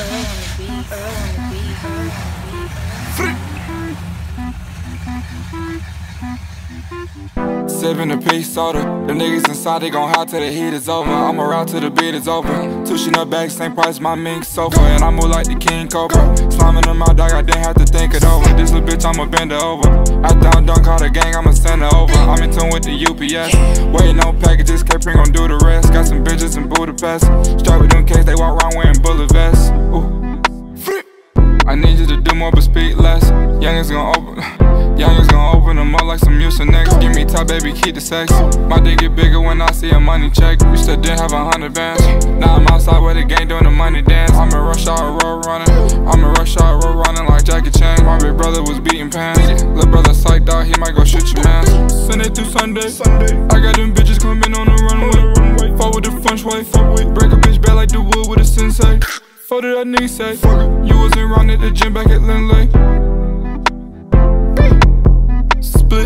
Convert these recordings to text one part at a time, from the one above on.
Sippin' a peach soda. The niggas inside, they gon' howl till the heat is over. I'ma ride till the beat is over. Tushin' up back, same price my mink sofa. And I move like the King Cobra. Slimin' in my dog, I didn't have to think it over. This little bitch, I'ma bend her over. After I'm done, call the gang, I'ma send her over. I'm in tune with the UPS. Waiting on packages, K-Pring gon' do the rest. Got some bitches in Budapest. Straight with them K's, they walk around wearing bullet vests. Ooh. I need you to do more but speak less. Youngins gon' open them up like some Mucinex. Give me top, baby, keep the sex. My dick get bigger when I see a money check. Used to didn't have 100 bands. Now I'm outside with the gang doing the money dance. I'm in rush hour road running. Like Jackie Chan. My big brother was beating pants. Little brother psyched out, he might go shoot your man. Sunday through Sunday. I got them bitches coming on the runway. Forward the French way. Break a bitch bad like the wood with a sensei. What did that nigga say? You wasn't round at the gym back at Lindley. Split.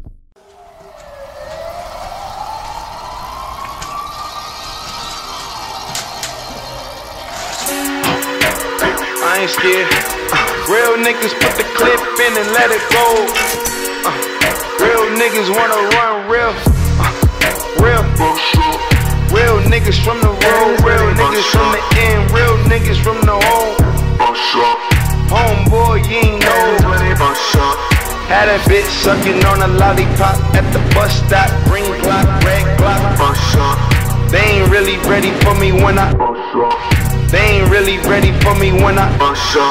I ain't scared. Real niggas put the clip in and let it go. Real niggas wanna run real. Real niggas from the road. Real niggas from the end. Real niggas from the home. Homeboy, you ain't know. Had a bitch sucking on a lollipop at the bus stop. Green clock, red clock. They ain't really ready for me when I. They ain't really ready for me when I.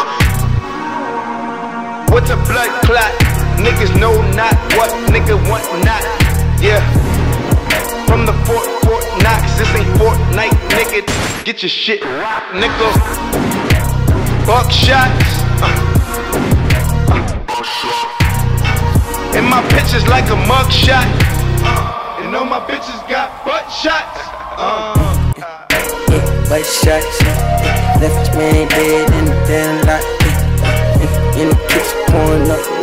What's a blood clot? Niggas know not what nigga want not. Yeah. From the Fort Knox, this ain't Fortnite, nigga. Get your shit rock, nigga. Buckshots. And my pictures like a mugshot. And all my bitches got butt shots. Butt shots. Left man dead in the damn lot. In the kitchen pouring up.